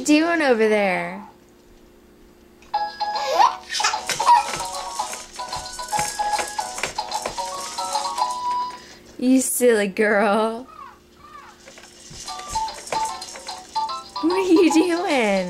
you doing over there? You silly girl. What are you doing?